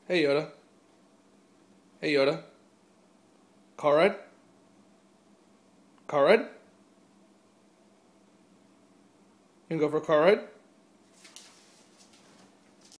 Hey Yoda. Hey Yoda. Car ride? Car ride? You gonna go for a car ride?